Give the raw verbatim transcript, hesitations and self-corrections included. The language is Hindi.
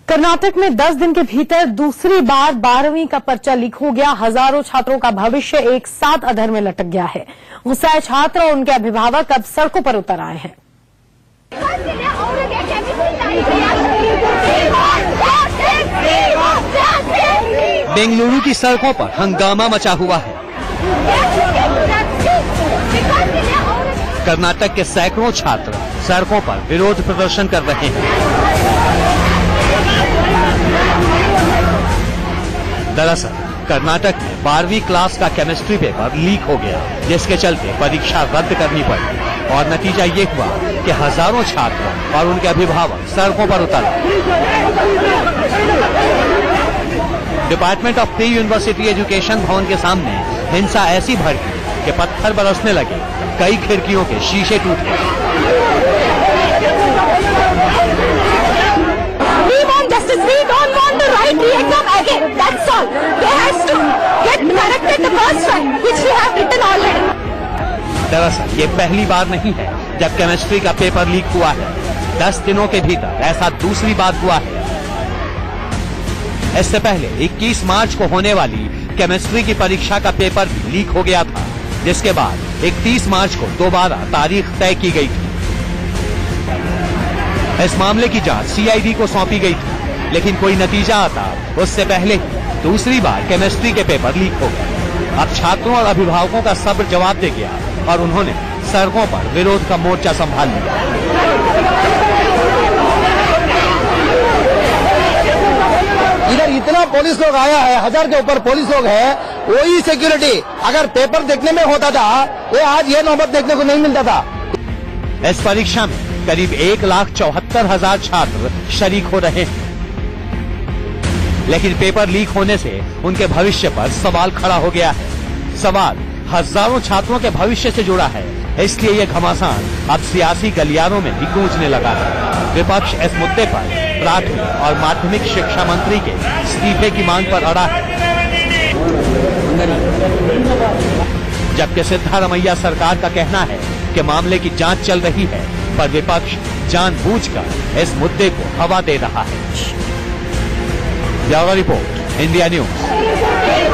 कर्नाटक में दस दिन के भीतर दूसरी बार बारहवीं का पर्चा लीक हो गया। हजारों छात्रों का भविष्य एक साथ अधर में लटक गया है। गुस्साए छात्र और उनके अभिभावक अब सड़कों पर उतर आए हैं। बेंगलुरु की सड़कों पर हंगामा मचा हुआ है। कर्नाटक के सैकड़ों छात्र सड़कों पर विरोध प्रदर्शन कर रहे हैं। दरअसल कर्नाटक में बारहवीं क्लास का केमिस्ट्री पेपर लीक हो गया, जिसके चलते परीक्षा रद्द करनी पड़ी और नतीजा ये हुआ कि हजारों छात्र और उनके अभिभावक सड़कों पर उतर आए। Department of pre university education भवन के सामने हिंसा ऐसी भड़की कि पत्थर बरसने लगे, कई खिड़कियों के शीशे टूटे। दरअसल ये पहली बार नहीं है जब केमिस्ट्री का पेपर लीक हुआ है। दस दिनों के भीतर ऐसा दूसरी बार हुआ है। इससे पहले इक्कीस मार्च को होने वाली केमिस्ट्री की परीक्षा का पेपर भी लीक हो गया था, जिसके बाद इकतीस मार्च को दोबारा तारीख तय की गई थी। इस मामले की जांच सी आई डी को सौंपी गई थी, लेकिन कोई नतीजा आता उससे पहले ही दूसरी बार केमिस्ट्री के पेपर लीक हो गए। अब छात्रों और अभिभावकों का सब्र जवाब दे गया और उन्होंने सड़कों पर विरोध का मोर्चा संभाल लिया। इधर इतना पुलिस लोग आया है, हजार के ऊपर पुलिस लोग है, वही सिक्योरिटी अगर पेपर देखने में होता था ये आज ये नौबत देखने को नहीं मिलता था। इस परीक्षा में करीब एक लाख चौहत्तर हजार छात्र शरीक हो रहे हैं, लेकिन पेपर लीक होने से उनके भविष्य पर सवाल खड़ा हो गया है। सवाल हजारों छात्रों के भविष्य से जुड़ा है, इसलिए ये घमासान अब सियासी गलियारों में भी गूंजने लगा है। विपक्ष इस मुद्दे पर प्राथमिक और माध्यमिक शिक्षा मंत्री के इस्तीफे की मांग पर अड़ा है, जबकि सिद्धारमैया सरकार का कहना है कि मामले की जांच चल रही है, पर विपक्ष जानबूझकर इस मुद्दे को हवा दे रहा है। Bureau report, India news.